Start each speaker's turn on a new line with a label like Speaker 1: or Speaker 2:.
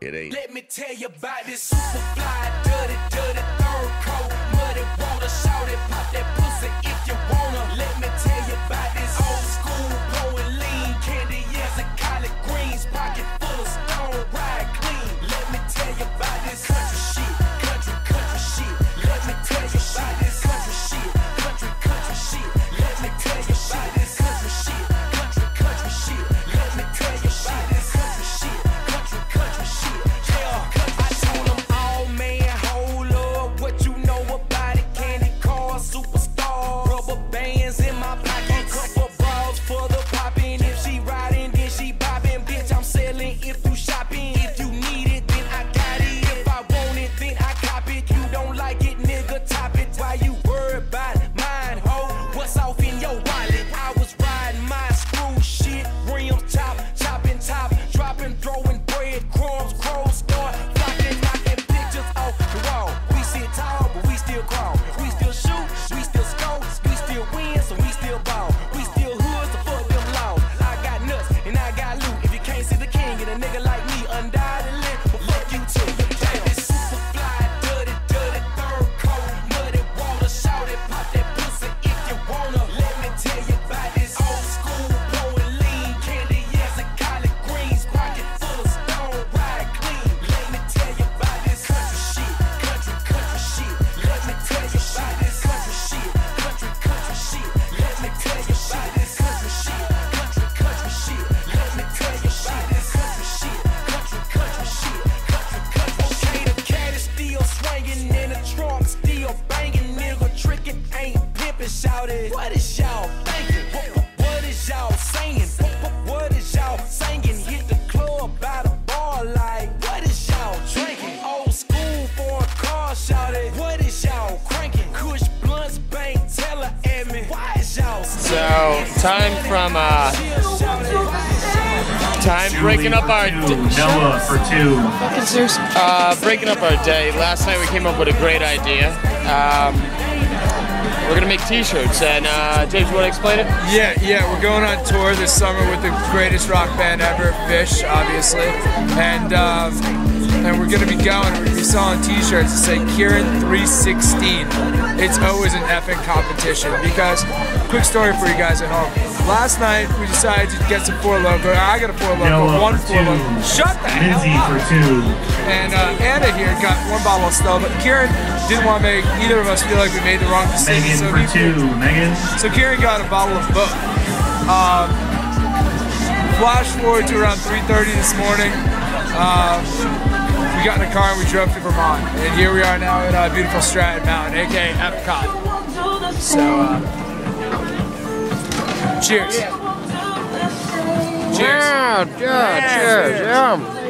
Speaker 1: It ain't.
Speaker 2: Let me tell you about this super fly, dirty, dirty third coat. Muddy water, shout it, pop that pussy if you wanna. Let me tell you about this old school, blowing lean, candy yams and collard greens, pocket full of stone, ride clean. Let me tell you about this country shit, country shit. Let me tell you about this country shit, country shit. Let me tell you about this country shit, country shit. Let me tell you about this country shit, country shit. I told them all, man, hold up, what you know about it? Candy cars, superstar, rubber bands in my pocket, couple bras for the popping. If she riding, then she bopping. Bitch, I'm selling if you shopping. If you need it, then I got it. If I want it, then I cop it. You don't like it, nigga, top it. Why you worried about mine, ho? What's off in your wallet? I was riding my screw shit, rims chopping top, dropping, throwing bread crumbs, crows start flocking, knocking pictures off the wall. We sit tall, but we still crawl. We still shoot, we still score, we still win, so we still ball. We still hoods, so fuck them laws. I got nuts and I got loot. If you can't see the king, and a nigga like me undoubtedly, well, fuck you too. This super fly, dirty, dirty third coat, muddy water, shout it, pop that pussy if you wanna. Let me tell you about this old school, blowing lean, candy yams and collard greens, pocket full of stone, ride clean. Let me tell you about this country shit, country shit. Let me tell you about this country shit, country shit. Let me tell you about this country shit, country shit. Let me tell you about this country shit, country shit. Okay, the cat is still swinging in the trunk, still banging, nigga tricking, ain't pimping, shouted. What is y'all thinking? What is y'all saying? What is y'all singing? Hit the club by the bar like, what is y'all drinking? Old school for a car, shouted. What is y'all cranking? Kush blunts, bank teller at me. Why is y'all
Speaker 3: So, time breaking up our
Speaker 4: Noah for 2.
Speaker 3: breaking up our day. Last night we came up with a great idea. We're gonna make T-shirts, and James, you want to explain it?
Speaker 5: Yeah, we're going on tour this summer with the greatest rock band ever, Phish, obviously, and we're gonna be going. We're gonna be selling T-shirts that say Kieran 316. It's always an effing competition because, quick story for you guys at home. Last night we decided to get some Four Loko. I got a Four Loko,
Speaker 4: Noah
Speaker 5: one
Speaker 4: for
Speaker 5: Four
Speaker 4: 2.
Speaker 5: Loko. Shut the hell
Speaker 4: Lindsay
Speaker 5: up.
Speaker 4: for 2.
Speaker 5: And Anna here got one bottle of Stella, but Kieran didn't want to make either of us feel like we made the wrong decision.
Speaker 4: Megan
Speaker 5: So
Speaker 4: for 2. Megan.
Speaker 5: So Kieran got a bottle of both. Flash forward to around 3:30 this morning. We got in a car and we drove to Vermont. And here we are now at beautiful Stratton Mountain, aka Epcot. So, cheers. Cheers.
Speaker 3: Cheers.